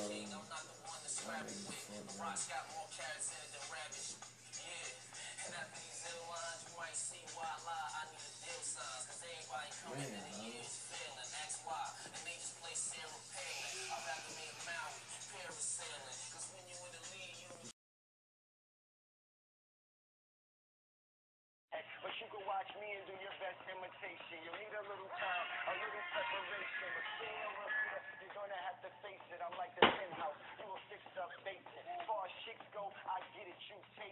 But you can watch me and do your best imitation. You'll need a little time, a little preparation. But sooner or later, you're gonna have to face it. I'm like the penthouse, you will fix up basic. As far as chicks go, I get it, you take